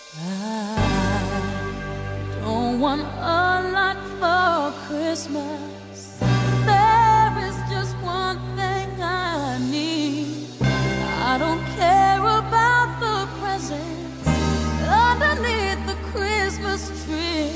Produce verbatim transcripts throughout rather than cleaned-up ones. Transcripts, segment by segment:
I don't want a lot for Christmas. There is just one thing I need. I don't care about the presents underneath the Christmas tree.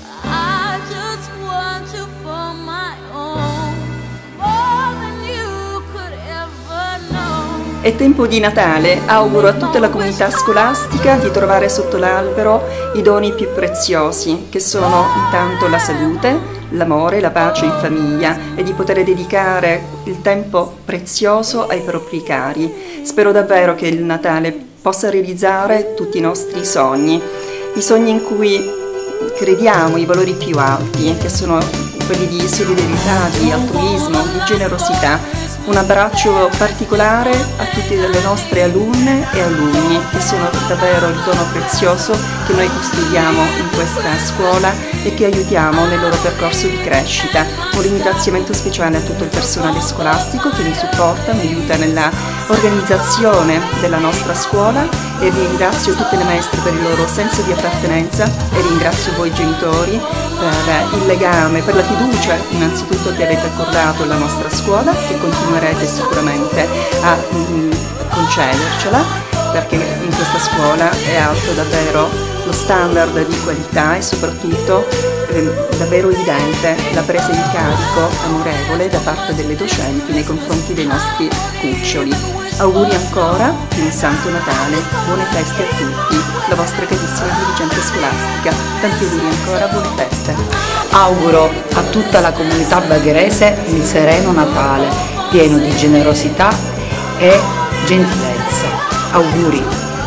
I just want you for my own, more than you could ever know. È tempo di Natale, auguro a tutta la comunità scolastica di trovare sotto l'albero i doni più preziosi, che sono intanto la salute, l'amore, la pace in famiglia e di poter dedicare il tempo prezioso ai propri cari. Spero davvero che il Natale possa realizzare tutti i nostri sogni, i sogni in cui crediamo i valori più alti, che sono quelli di solidarietà, di altruismo, di generosità. Un abbraccio particolare a tutte le nostre alunne e alunni, che sono davvero il dono prezioso che noi custodiamo in questa scuola e che aiutiamo nel loro percorso di crescita. Un ringraziamento speciale a tutto il personale scolastico che mi supporta, mi aiuta nella organizzazione della nostra scuola, e ringrazio tutte le maestre per il loro senso di appartenenza e ringrazio voi genitori per il legame, per la fiducia innanzitutto che avete accordato alla nostra scuola, che continuerete sicuramente a mm, concedercela, perché in questa scuola è alto davvero lo standard di qualità e soprattutto eh, davvero evidente la presa in carico amorevole da parte delle docenti nei confronti dei nostri cuccioli. Auguri ancora di un Santo Natale, buone feste a tutti, la vostra carissima dirigente scolastica. Tanti auguri ancora, buone feste. Auguro a tutta la comunità bagherese un sereno Natale, pieno di generosità e gentilezza. Auguri.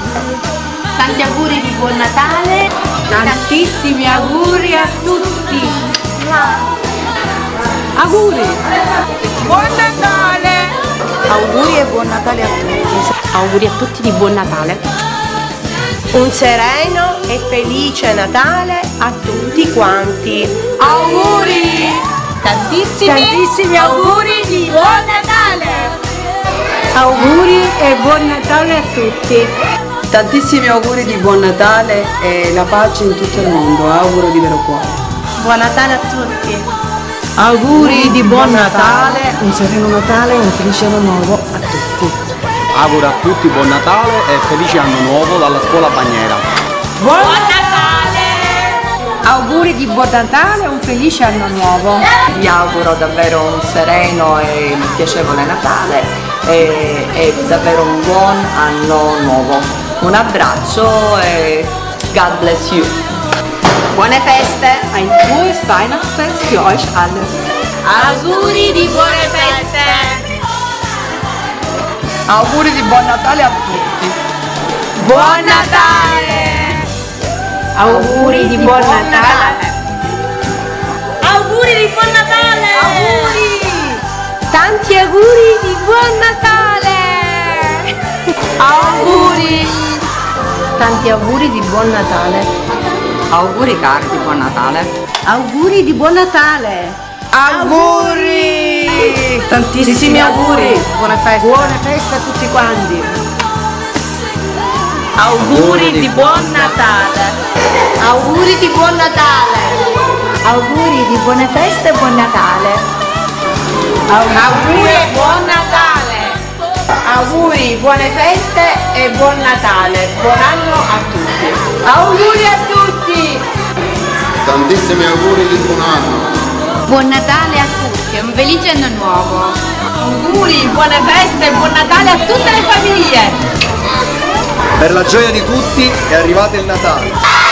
Tanti auguri di buon Natale, tantissimi auguri a tutti. Auguri. Buon Natale. Auguri e buon Natale a tutti. Auguri a tutti di buon Natale. Un sereno e felice Natale a tutti quanti. Auguri! Tantissimi, Tantissimi auguri di buon Natale! Auguri e buon Natale a tutti. Tantissimi auguri di buon Natale e la pace in tutto il mondo. Auguro di vero cuore. Buon Natale a tutti. Auguri di buon Natale, un sereno Natale e un felice anno nuovo a tutti. Auguro a tutti buon Natale e felice anno nuovo dalla scuola Bagnera. Buon Natale! Auguri di buon Natale e un felice anno nuovo. Vi auguro davvero un sereno e piacevole Natale e, e davvero un buon anno nuovo. Un abbraccio e God bless you. Buone feste! Ein frohes Weihnachtsfest für euch alle. Auguri di buone feste! Auguri di buon Natale a tutti. Buon Natale! Auguri di buon Natale. Auguri di buon Natale! Auguri! Tanti auguri di buon Natale! Auguri! Tanti auguri di buon Natale. Auguri cari di buon Natale. Auguri di buon Natale. Auguri! Tantissimi auguri. Buone feste. Buone feste a tutti quanti. Auguri di buon Natale! Auguri di buon Natale! Auguri di buone feste e buon Natale. Auguri e buon Natale! Auguri, buone feste e buon Natale! Buon anno a tutti! Auguri a tutti! Tantissimi auguri di buon anno! Buon Natale a tutti e un felice anno nuovo. Auguri, buone feste e buon Natale a tutte le famiglie! Per la gioia di tutti è arrivato il Natale.